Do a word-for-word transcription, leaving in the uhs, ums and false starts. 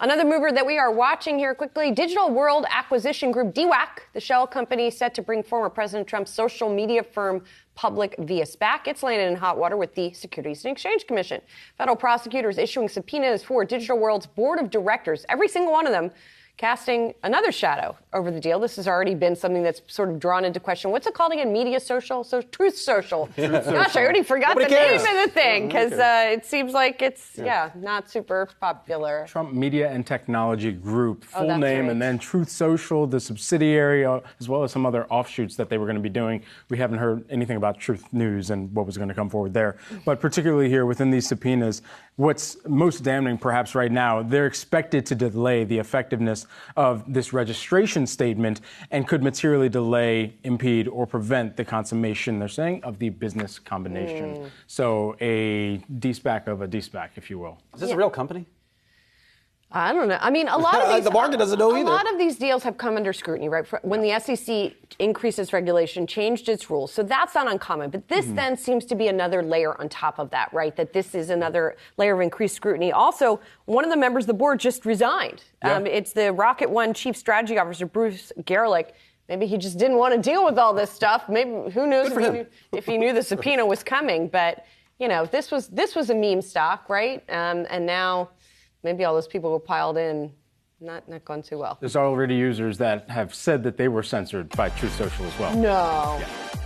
Another mover that we are watching here quickly, Digital World Acquisition Group, D WAC, the shell company set to bring former President Trump's social media firm public via SPAC. It's landed in hot water with the Securities and Exchange Commission. Federal prosecutors issuing subpoenas for Digital World's board of directors, every single one of them casting another shadow over the deal. This has already been something that's sort of drawn into question. What's it called again? Media Social? So Truth Social. Truth Gosh, I already forgot Nobody the cares. name of the thing because uh, it seems like it's, yeah. yeah, not super popular. Trump Media and Technology Group, full oh, name, right. and then Truth Social, the subsidiary, uh, as well as some other offshoots that they were going to be doing. We haven't heard anything about Truth News and what was going to come forward there. But particularly here within these subpoenas, what's most damning perhaps right now, they're expected to delay the effectiveness of this registration statement and could materially delay, impede, or prevent the consummation, they're saying, of the business combination. Mm. So a de-SPAC of a de-SPAC, if you will. Is this yeah. a real company? I don't know. I mean, a lot of these, the market doesn't know a, either. A lot of these deals have come under scrutiny, right? When the S E C increased its regulation, changed its rules. So that's not uncommon. But this mm-hmm. then seems to be another layer on top of that, right? That this is another layer of increased scrutiny. Also, one of the members of the board just resigned. Yeah. Um, it's the Rocket One Chief Strategy Officer, Bruce Gerlich. Maybe he just didn't want to deal with all this stuff. Maybe who knows if he, knew, if he knew the subpoena was coming. But you know, this was this was a meme stock, right? Um, and now maybe all those people who piled in. Not not gone too well. There's already users that have said that they were censored by Truth Social as well. No. Yeah.